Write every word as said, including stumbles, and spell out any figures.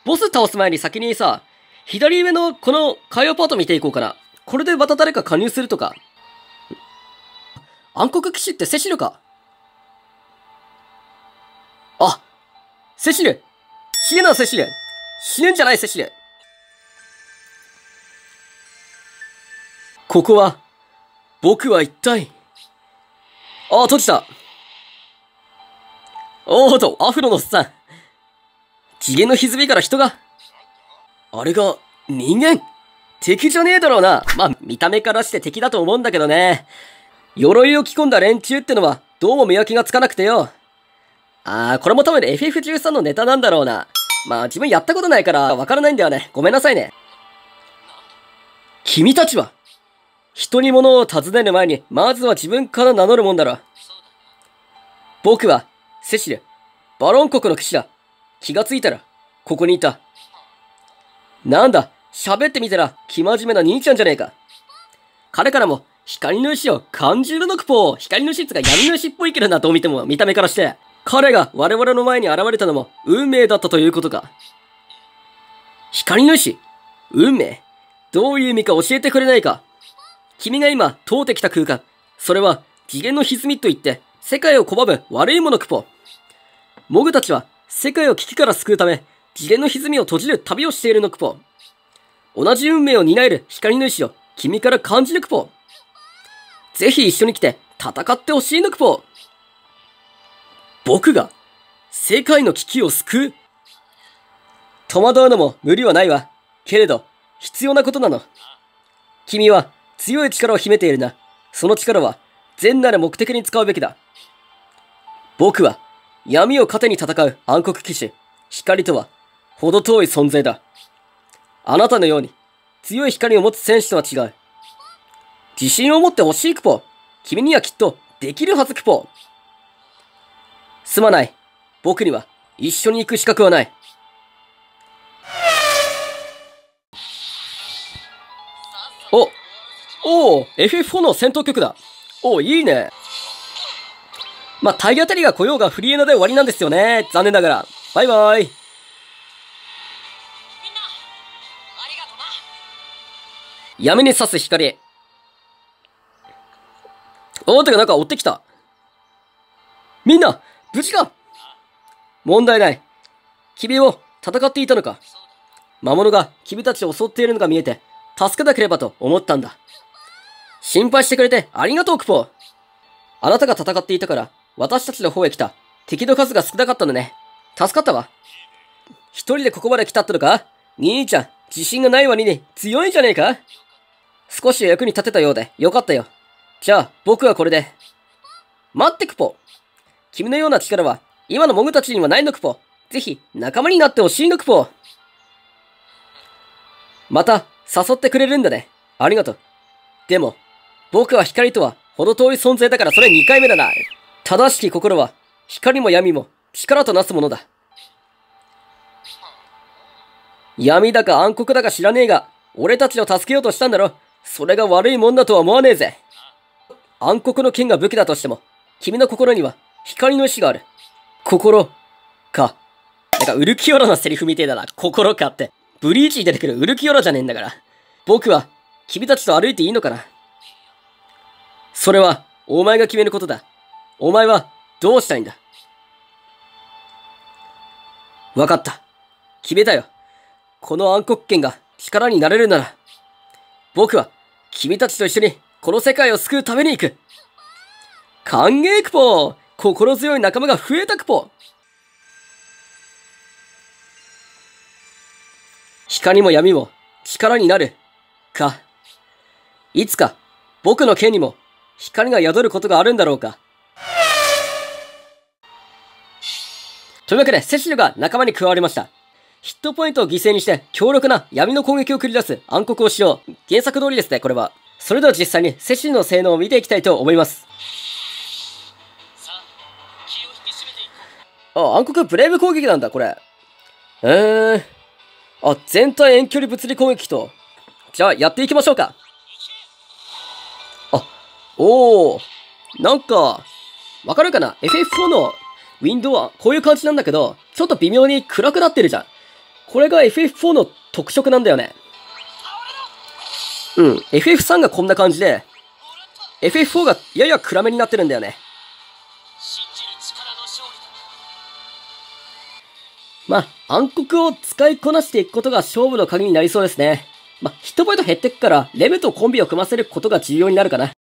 ボス倒す前に先にさ、左上のこの会話パート見ていこうかな。これでまた誰か加入するとか。暗黒騎士ってセシルか。あ、セシル。死ぬな、セシル。死ぬんじゃない、セシル。ここは、僕は一体。あ、閉じた。おーと、アフロのおっさん。次元の歪みから人が。あれが、人間敵じゃねえだろうな。まあ、見た目からして敵だと思うんだけどね。鎧を着込んだ連中ってのは、どうも見分けがつかなくてよ。あー、これも多分 エフエフじゅうさん のネタなんだろうな。まあ、自分やったことないから、わからないんだよね。ごめんなさいね。君たちは、人に物を尋ねる前に、まずは自分から名乗るもんだろ。僕は、セシル、バロン国の騎士だ。気がついたら、ここにいた。なんだ、喋ってみたら、生真面目な兄ちゃんじゃねえか。彼からも、光の石を感じるのくぽー。光の石っつが闇の石っぽいけどな、どう見ても、見た目からして。彼が我々の前に現れたのも、運命だったということか。光の石運命どういう意味か教えてくれないか。君が今、通ってきた空間。それは、次元の歪みといって、世界を拒む悪いものくぽ。モグたちは、世界を危機から救うため、次元の歪みを閉じる旅をしているのくぽ。同じ運命を担える光の石を、君から感じるくぽ。ぜひ一緒に来て、戦ってほしいのくぽ。僕が、世界の危機を救う。戸惑うのも無理はないわ。けれど、必要なことなの。君は、強い力を秘めているな。その力は、善なる目的に使うべきだ。僕は、闇を糧に戦う暗黒騎士、光とは、程遠い存在だ。あなたのように、強い光を持つ戦士とは違う。自信を持ってほしいクポ。君にはきっと、できるはずクポ。すまない。僕には、一緒に行く資格はない。お、おー、エフエフフォー の戦闘曲だ。おー、いいね。まあ、体当たりが来ようがフリーエナで終わりなんですよね。残念ながら。バイバイ。闇に差す光。おー、てかなんか追ってきた。みんな、無事か？問題ない。君を戦っていたのか。魔物が君たちを襲っているのが見えて、助けなければと思ったんだ。心配してくれてありがとう、クポ。あなたが戦っていたから、私たちの方へ来た。敵の数が少なかったのね。助かったわ。一人でここまで来たってのか？兄ちゃん、自信がない割に強いんじゃねえか？少し役に立てたようでよかったよ。じゃあ、僕はこれで。待って、クポ。君のような力は、今のモグたちにはないの、クポ。ぜひ、仲間になってほしいの、クポ。また、誘ってくれるんだね。ありがとう。でも、僕は光とは、程遠い存在だからそれにかいめだな。正しき心は、光も闇も、力となすものだ。闇だか暗黒だか知らねえが、俺たちを助けようとしたんだろ。それが悪いもんだとは思わねえぜ。暗黒の剣が武器だとしても、君の心には光の意志がある。心、か。なんかウルキオラのセリフみてえだな。心かって。ブリーチに出てくるウルキオラじゃねえんだから。僕は、君たちと歩いていいのかな？それは、お前が決めることだ。お前は、どうしたいんだ？わかった。決めたよ。この暗黒剣が力になれるなら、僕は、君たちと一緒に、この世界を救うために行く。歓迎クポ。心強い仲間が増えたクポ。光も闇も力になる。か。いつか僕の剣にも光が宿ることがあるんだろうか。というわけでセシルが仲間に加わりました。ヒットポイントを犠牲にして強力な闇の攻撃を繰り出す暗黒を使用。原作通りですね、これは。それでは実際にセシルの性能を見ていきたいと思います。あ、暗黒ブレイブ攻撃なんだ、これ。えー。あ、全体遠距離物理攻撃と。じゃあ、やっていきましょうか。あ、おー。なんか、わかるかな？ エフエフフォー のウィンドウはこういう感じなんだけど、ちょっと微妙に暗くなってるじゃん。 これが エフエフフォー の特色なんだよね。うん、エフエフスリー がこんな感じで、エフエフフォー がやや暗めになってるんだよね。まあ、暗黒を使いこなしていくことが勝負の鍵になりそうですね。まあ、ヒットポイント減ってくから、レムとコンビを組ませることが重要になるかな。